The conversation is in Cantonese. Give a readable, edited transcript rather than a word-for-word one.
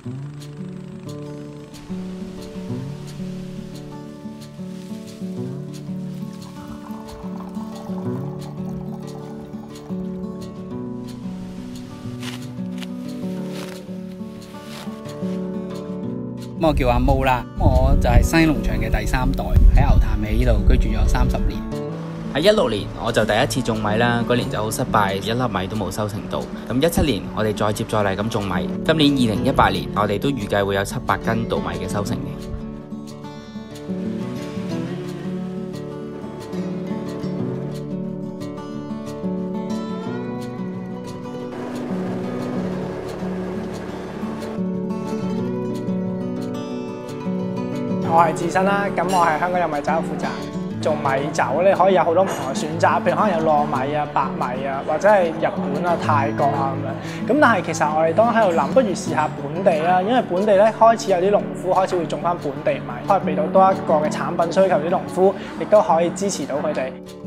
我叫阿毛啦，我就係新農場嘅第3代，喺牛潭尾呢度居住咗30年。 喺16年我就第一次種米啦，嗰年就好失敗，一粒米都冇收成到。咁17年我哋再接再厲咁種米，今年2018年我哋都預計會有700斤稻米嘅收成嘅。 我係智新啦，咁我係香港有米酒嘅負責。做米酒咧可以有好多唔同嘅選擇，譬如可能有糯米啊、白米啊，或者係日本啊、泰國啊咁樣。咁但係其實我哋當喺度諗，不如試下本地啦，因為本地咧開始有啲農夫開始會種翻本地米，可以俾到多一個嘅產品需求啲農夫，亦都可以支持到佢哋。